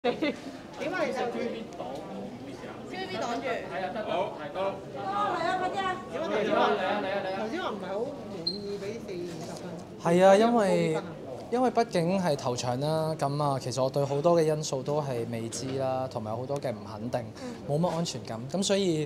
點啊？你就 TVB 擋我唔好意思啊。 TVB 擋住。 係啊，得好，提高。 嚟啊！快啲啊！點啊？頭先話嚟啊嚟啊嚟啊！ 頭先話唔係好滿意俾40-50分。 係啊，因為畢竟係頭場啦，咁啊，其實我對好多嘅因素都係未知啦，同埋好多嘅唔肯定，冇乜安全感，咁所以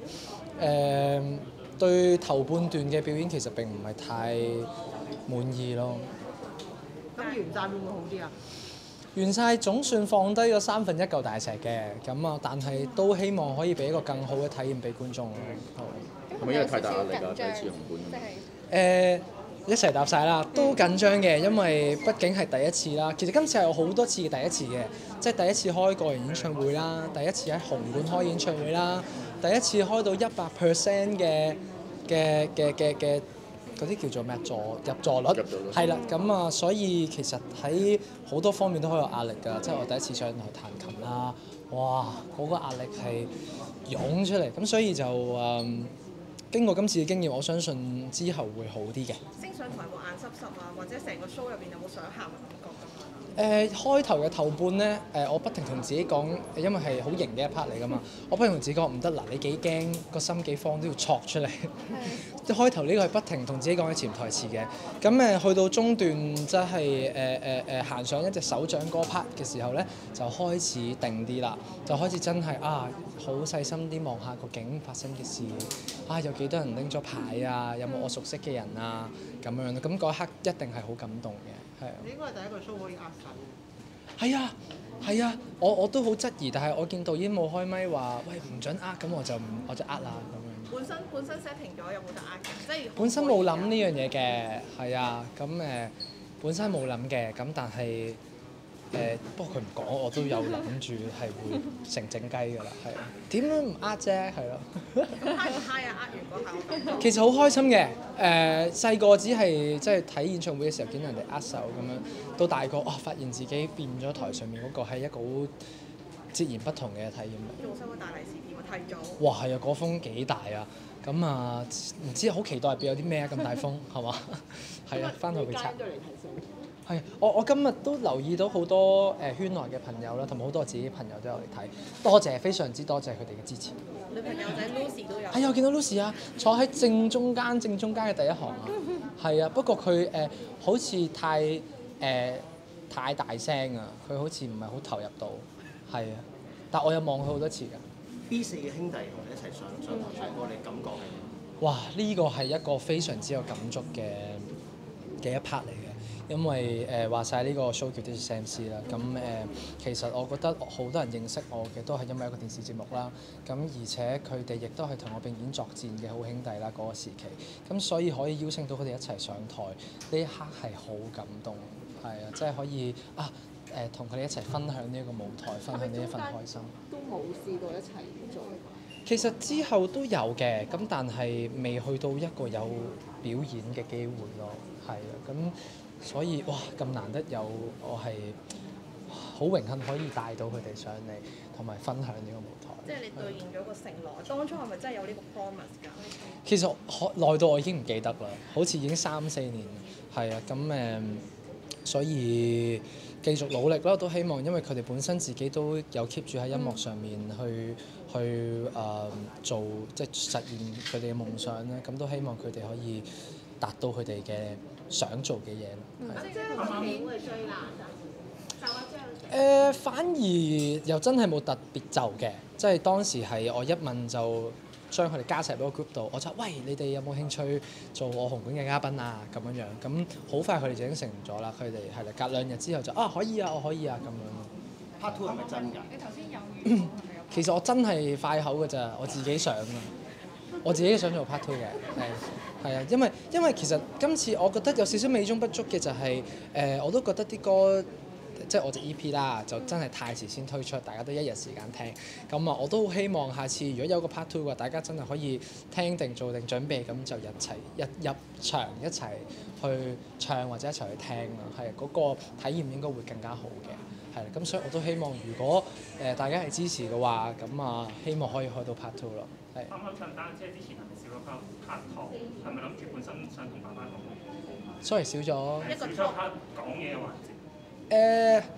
對頭半段嘅表演其實並唔係太滿意咯。 咁完曬會唔會好啲啊？ 完晒總算放低咗1/3嚿大石嘅，咁啊，但係都希望可以俾一個更好嘅體驗俾觀眾。 係咪因為太大壓力啊？第一次紅館。 一齊答晒啦，都緊張嘅，因為畢竟係第一次啦。其實今次係有好多次嘅第一次嘅，即係第一次開個人演唱會啦，第一次喺紅館開演唱會啦，第一次開到100% 嘅嗰啲叫做咩入座率，係啦，咁啊，所以其實喺好多方面都好有壓力㗎。即係我第一次上台彈琴啦，哇，嗰個壓力係湧出嚟，咁所以就經過今次嘅經驗，我相信之後會好啲嘅。 升上台有冇眼濕濕啊？或者成個 show 入邊有冇想喊嘅感覺咁啊？ 開頭嘅頭半咧，我不停同自己講，因為係好型嘅一 part 嚟㗎嘛，我不停同自己講唔得嗱，你幾驚個心幾慌都要戳出嚟。一開頭呢個係不停同自己講嘅潛台詞嘅，咁去到中段即係行上一隻手掌嗰 part 嘅時候咧，就開始定啲啦，就開始真係好細心啲望下個景發生嘅事，有幾多人拎咗牌啊，有冇我熟悉嘅人啊咁樣，咁嗰一刻一定係好感動嘅，係啊。 你應該係第一個 show 可以握手。 係啊，我都好質疑，但係我見導演冇開咪話，喂唔準呃，咁我就呃啦咁樣。 本身 set 停咗有冇得呃嘅？即係本身冇諗呢樣嘢嘅，係啊，咁本身冇諗嘅，咁但係不過佢唔講，我都有諗住係會成整雞㗎啦，係啊，點都唔呃啫，係咯。 咁嗨唔嗨啊？呃完嗰下我感覺。 其實好開心嘅，細個只係即係睇演唱會嘅時候見人哋握手咁樣，到大個發現自己變咗台上面嗰個係一個好截然不同嘅體驗嚟。 仲收咗大利是添啊！睇咗。 哇，係啊，嗰風幾大啊！咁啊，唔知好期待入邊有啲咩啊？咁大風係嘛？係啊，翻去會拆。係，我今日都留意到好多圈內嘅朋友啦，同埋好多我自己朋友都有嚟睇，多謝，非常之多謝佢哋嘅支持。 女朋友仔 Lucy 都有。 係啊，我見到 Lucy 啊，坐喺正中間嘅第一行啊。係啊，不過佢好似太大聲啊，佢好似唔係好投入到。係啊，但我有望佢好多次㗎。 B4嘅兄弟同你一齊上台唱歌，你感覺係點？ 哇！呢個係一個非常之有感觸嘅一 part 嚟嘅。因為話晒呢個 show 叫 This Is MC 啦，咁其實我覺得好多人認識我嘅都係因為一個電視節目啦，咁而且佢哋亦都係同我並肩作戰嘅好兄弟啦嗰個時期，咁所以可以邀請到佢哋一齊上台，呢一刻係好感動，係啊，即係可以同佢哋一齊分享呢一個舞台，分享呢一份開心。 都冇試過一齊做。 其實之後都有嘅，咁但係未去到一個有表演嘅機會咯，係啊，咁。所以哇，咁難得有我係好榮幸可以帶到佢哋上嚟，同埋分享呢個舞台。 即係你兌現咗個承諾，當初係咪真係有呢個 promise 㗎？ 其實耐到我已經唔記得啦，好似已經3-4年，係啊，咁所以繼續努力啦，都希望因為佢哋本身自己都有 keep 住喺音樂上面去做，即係實現佢哋嘅夢想咧，咁都希望佢哋可以達到佢哋嘅想做嘅嘢咯。 即係個片會最難啊！就啊，之後反而又真係冇特別就嘅，即係當時係我一問就將佢哋加齊喺個 group 度，我就喂，你哋有冇興趣做我紅館嘅嘉賓啊？咁樣樣，咁好快佢哋就應承咗啦。佢哋係啦，隔2日之後就可以啊，我可以啊咁樣。 Part 2係咪真㗎？ 你頭先有預講係咪有？ 其實我真係快口㗎咋，我自己想啊，我自己想做 part 2嘅，係啊，因為其實今次我覺得有少少美中不足嘅就係我都覺得啲歌即係我隻 EP 啦，就真係太遲先推出，大家都一日時間聽，咁我都好希望下次如果有個 part 2嘅話，大家真係可以聽定做定準備，咁就入場一齊去唱或者一齊去聽啦，係嗰個體驗應該會更加好嘅。係啦，咁所以我都希望，如果大家係支持嘅話，咁希望可以開到 part 2咯。係。 啱啱唱單車之前係咪少咗拍拖？係咪諗住本身想同爸爸講？ sorry 少咗。 一個少咗 part 講嘢嘅環節。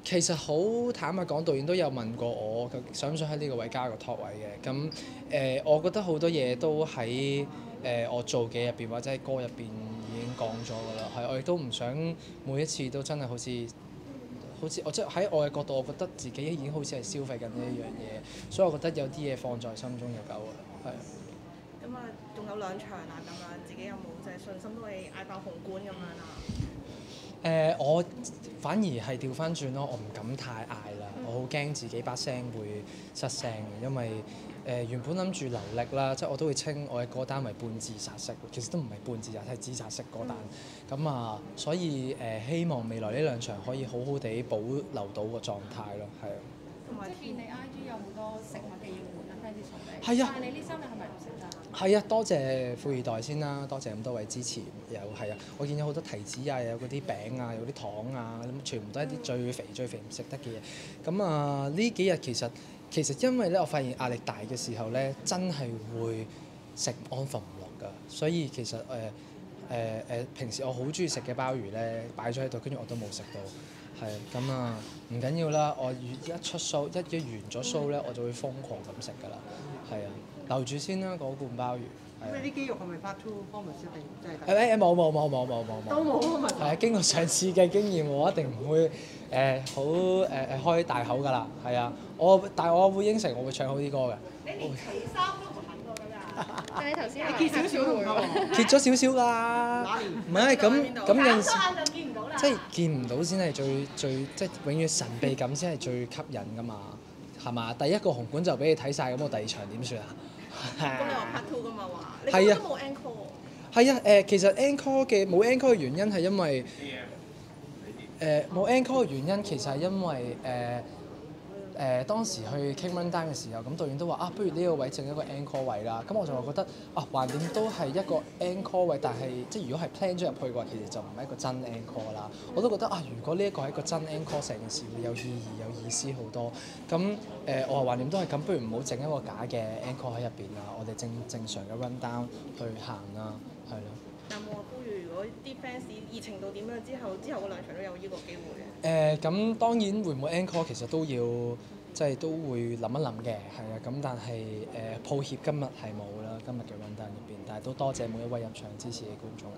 其實好坦白講，導演都有問過我，想唔想喺呢個位加個托位嘅？咁我覺得好多嘢都喺我做嘅入邊或者喺歌入邊已經講咗㗎啦。係，我亦都唔想每一次都真係好似我即係喺我嘅角度，我覺得自己已經好似係消費緊呢一樣嘢，所以我覺得有啲嘢放在心中就夠㗎啦。係。 咁啊，仲有2場啊，咁樣自己有冇即係信心都係嗌爆紅館咁樣啊？ 我反而係調翻轉咯，我唔敢太嗌啦，我好驚自己把聲會失聲嘅，因為原本諗住流力啦，即係我都會稱我嘅歌單為半自殺式，其實都唔係半自殺，係自殺式歌單。咁啊，所以希望未來呢2場可以好好地保留到個狀態咯，係啊。 同埋即係見你 IG 有好多食物嘅要換啊 fans 送你。 係啊。 但係你呢3日係咪唔食㗎？ 係啊，多謝富二代先啦，多謝咁多位支持。係啊，我見有好多提子啊，有嗰啲餅啊，有啲糖啊，咁全部都係啲最肥唔食得嘅嘢。咁啊，呢幾日其實因為咧，我發現壓力大嘅時候咧，真係會食安瞓唔落㗎。所以其實平時我好中意食嘅鮑魚咧，擺咗喺度，跟住我都冇食到。係咁啊，唔緊要啦。我一出 show 一完咗 show 咧，我就會瘋狂咁食㗎啦。係啊，留住先啦嗰罐鮑魚。 咁你啲肌肉係咪 part 2 performance 一定即係？ 冇。 都冇啊嘛。 係啊，經過上次嘅經驗，我一定唔會開大口㗎啦。係啊，但係我會應承，我會唱好啲歌嘅。 你連除衫都唔肯過㗎咋？但係你頭先你揭少少都唔得喎。 揭咗少少㗎。唔係咁有陣時， 眼就見唔到啦。 即係見唔到先係最即係永遠神秘感先係最吸引㗎嘛，係嘛？第一個紅館就俾你睇晒，咁我第2場點算啊？ 咁你話 part 2㗎嘛話？你係啊都冇 encore 喎。 係啊，其實 encore 冇 encore 嘅原因係因為冇 encore 嘅原因其實係因為當時去傾 run down 嘅時候，咁導演都話不如呢個位整一個 encore 位啦。咁我就話覺得橫掂都係一個 encore 位，但係即係如果係 plan 咗入去嘅話，其實就唔係一個真 encore 啦。我都覺得如果呢一個係一個真 encore，成件事會有意義、有意思好多。咁我話橫掂都係咁，不如唔好整一個假嘅 encore 喺入邊啦。我哋正常嘅 run down 去行啦，係咯。 但冇話呼籲，如果啲 fans 熱情到點樣之後嗰2場都有呢個機會嘅。 咁當然會唔會 encore 其實都要即係都會諗一諗嘅，係啊。咁但係抱歉今日係冇啦，今日嘅 run down 入邊，但係都多謝每一位入場支持嘅觀眾。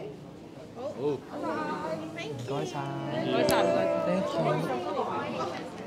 好，拜拜， 唔該晒。 唔該晒，唔該。 Thank you。